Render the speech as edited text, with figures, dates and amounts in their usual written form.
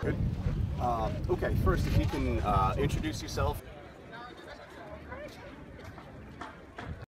Good. Okay, first, if you can introduce yourself.